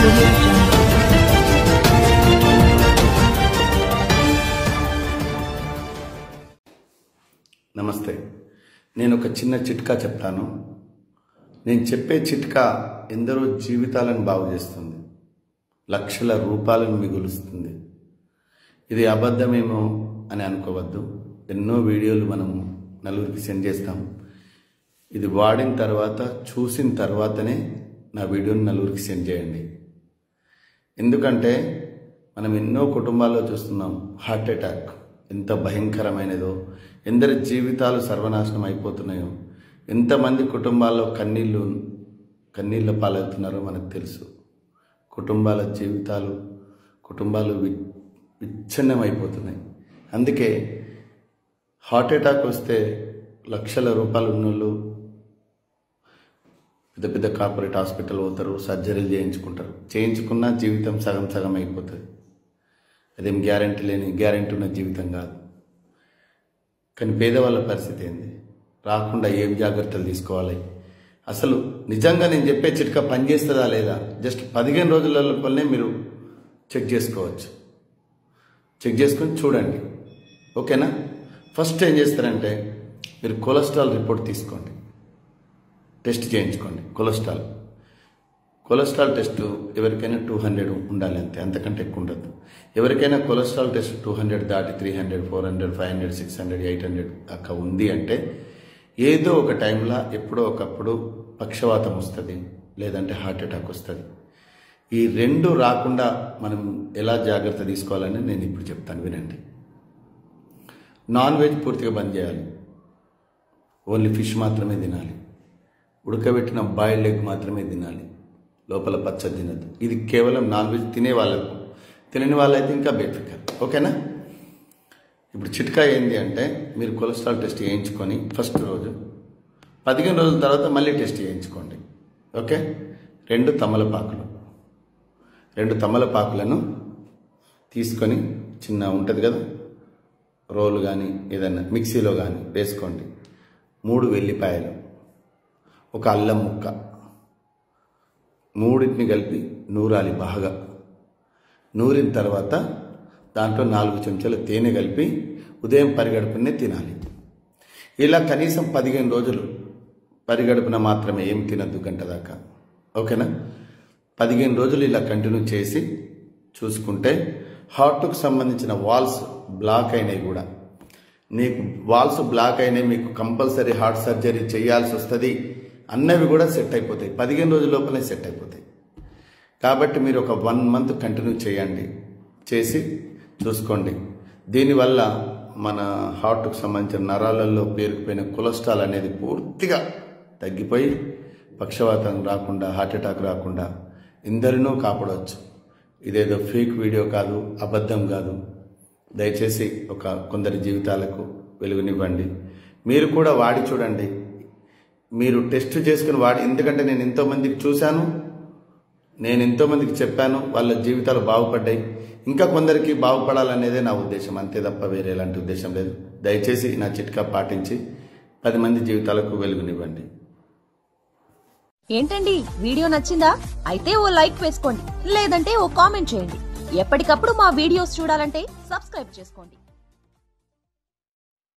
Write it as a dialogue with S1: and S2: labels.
S1: Audio Jungle.
S2: నమస్తే. నేను ఒక చిన్న చిట్కా చెప్తాను. నేను చెప్పే చిట్కా ఎందరో జీవితాలను బాగు చేస్తుంది, లక్షల రూపాయలను మిగులుస్తుంది. ఇది అబద్ధమేమో అని అనుకోవద్దు. ఎన్నో వీడియోలు మనము నలుగురికి సెండ్ చేస్తాం. ఇది వాడిన తర్వాత, చూసిన తర్వాతనే నా వీడియోని నలుగురికి సెండ్ చేయండి. ఎందుకంటే మనం ఎన్నో కుటుంబాల్లో చూస్తున్నాం హార్ట్ అటాక్ ఎంత భయంకరమైనదో, ఎందరి జీవితాలు సర్వనాశనం అయిపోతున్నాయో, ఎంతమంది కుటుంబాల్లో కన్నీళ్ళ పాలవుతున్నారో మనకు తెలుసు. కుటుంబాల జీవితాలు విచ్ఛిన్నం అయిపోతున్నాయి. అందుకే హార్ట్ అటాక్ వస్తే లక్షల రూపాయలు ఉన్నోళ్ళు పెద్ద పెద్ద కార్పొరేట్ హాస్పిటల్ పోతారు, సర్జరీలు చేయించుకున్నా జీవితం సగం సగం అయిపోతుంది. అదేం గ్యారెంటీ ఉన్న జీవితం కాదు. కానీ పేదవాళ్ళ పరిస్థితి ఏంది? రాకుండా ఏం జాగ్రత్తలు తీసుకోవాలి? అసలు నిజంగా నేను చెప్పే చిట్కా పనిచేస్తుందా లేదా జస్ట్ 15 రోజుల లోపలనే మీరు చెక్ చేసుకోవచ్చు. చెక్ చేసుకొని చూడండి, ఓకేనా? ఫస్ట్ ఏం చేస్తారంటే మీరు కొలెస్ట్రాల్ రిపోర్ట్ తీసుకోండి, టెస్ట్ చేయించుకోండి. కొలెస్ట్రాల్ టెస్ట్ ఎవరికైనా 200 ఉండాలి, అంతకంటే ఎక్కువ ఉండదు. ఎవరికైనా కొలెస్ట్రాల్ టెస్ట్ 200 దాటి 300, 400, 500, 600, 800 దాకా ఉంది అంటే ఏదో ఒక టైంలో ఎప్పుడో ఒకప్పుడు పక్షవాతం వస్తుంది, లేదంటే హార్ట్ అటాక్ వస్తుంది. ఈ రెండు రాకుండా మనం ఎలా జాగ్రత్త తీసుకోవాలని నేను ఇప్పుడు చెప్తాను, వినండి. నాన్ వెజ్ పూర్తిగా బంద్ చేయాలి. ఓన్లీ ఫిష్ మాత్రమే తినాలి. ఉడకబెట్టిన బాయిల్డ్ ఎగ్ మాత్రమే తినాలి. లోపల పచ్చడి తినద్దు. ఇది కేవలం నాన్ వెజ్ తినే వాళ్ళకు. తినని వాళ్ళైతే ఇంకా బేఫికర్, ఓకేనా? ఇప్పుడు చిట్కా ఏంటి అంటే మీరు కొలెస్ట్రాల్ టెస్ట్ చేయించుకొని ఫస్ట్ రోజు 15 రోజుల తర్వాత మళ్ళీ టెస్ట్ చేయించుకోండి, ఓకే? 2 తమలపాకులను తీసుకొని, చిన్న ఉంటుంది కదా రోలు కానీ ఏదైనా మిక్సీలో కానీ వేసుకోండి. 3 వెల్లిపాయలు, ఒక అల్లం ముక్క, మూడింటిని కలిపి నూరాలి. బాగా నూరిన తర్వాత దాంట్లో 4 చెంచాల తేనె కలిపి ఉదయం పరిగడుపునే తినాలి. ఇలా కనీసం 15 రోజులు పరిగడుపున మాత్రమే, ఏం తినద్దు గంట దాకా, ఓకేనా? 15 రోజులు ఇలా కంటిన్యూ చేసి చూసుకుంటే హార్ట్కు సంబంధించిన వాల్స్ బ్లాక్ అయినాయి కూడా, నీకు వాల్స్ బ్లాక్ అయినాయి, మీకు కంపల్సరీ హార్ట్ సర్జరీ చేయాల్సి వస్తుంది అన్నవి కూడా సెట్ అయిపోతాయి. 15 రోజుల లోపలే సెట్ అయిపోతాయి. కాబట్టి మీరు ఒక 1 మంత్ కంటిన్యూ చేయండి, చేసి చూసుకోండి. దీనివల్ల మన హార్ట్కు సంబంధించిన నరాలలో పేరుకుపోయిన కొలెస్ట్రాల్ అనేది పూర్తిగా తగ్గిపోయి పక్షవాతం రాకుండా, హార్ట్ అటాక్ రాకుండా ఎందరినో కాపాడవచ్చు. ఇదేదో ఫేక్ వీడియో కాదు, అబద్ధం కాదు. దయచేసి కొందరి జీవితాలకు వెలుగునివ్వండి. మీరు కూడా వాడి చూడండి. మీరు టెస్ట్ చేసుకుని వాడి, ఎందుకంటే నేను ఎంతోమందికి చూశాను, నేను ఎంతోమందికి చెప్పాను, వాళ్ళ జీవితాలు బాగుపడ్డాయి. ఇంకా కొందరికి బాగుపడాలనేదే నా ఉద్దేశం, అంతే తప్ప వేరే ఎలాంటి ఉద్దేశం లేదు. దయచేసి నా చిట్కా పాటించి 10 మంది జీవితాలకు వెలుగునివ్వండి.
S3: ఏంటండి, వీడియో నచ్చిందా? అయితే ఓ లైక్ వేసుకోండి, లేదంటే ఓ కామెంట్ చేయండి. ఎప్పటికప్పుడు మా వీడియోస్ చూడాలంటే సబ్స్క్రైబ్ చేసుకోండి.